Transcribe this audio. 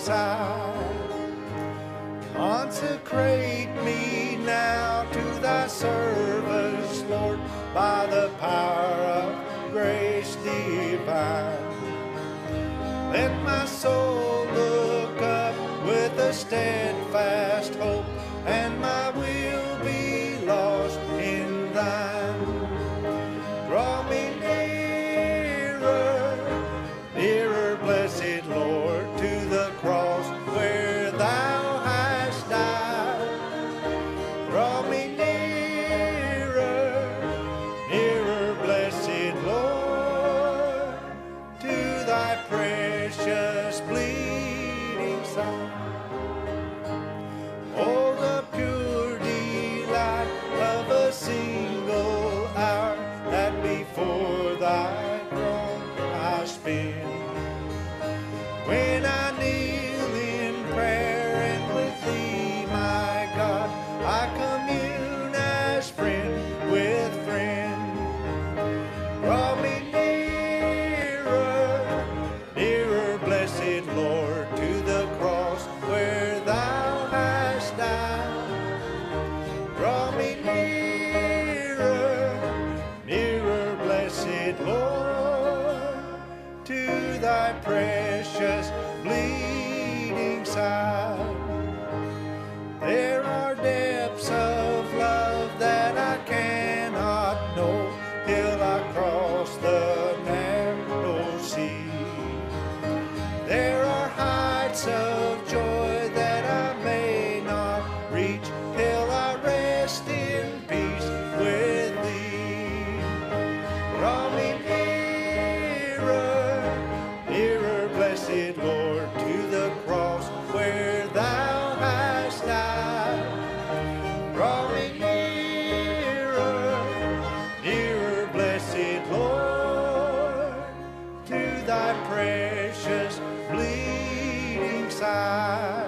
side. Consecrate me now to thy service, Lord, by the power of grace divine. Let my soul look up with a steadfast hope, and my will be lost in thine. Draw me nearer, nearer, blessed Lord, to the cross where thou hast died. Draw me nearer, nearer, blessed Lord, to thy precious bleeding side. Oh, the pure delight of a single hour that before thy throne I spend, when I kneel in prayer and with thee, my God, I commune as friend with friend. Draw me nearer, nearer, blessed Lord, to the cross where thou hast died. Draw me nearer, nearer, blessed Lord, to thy precious bleeding side. There are depths of love that I cannot know till I cross the narrow sea. There are heights of joy that I may not reach till I rest in peace with thee. Draw me nearer, nearer, blessed Lord, to the cross where thou hast died. Draw me nearer, nearer, blessed Lord, to thy precious bleeding side.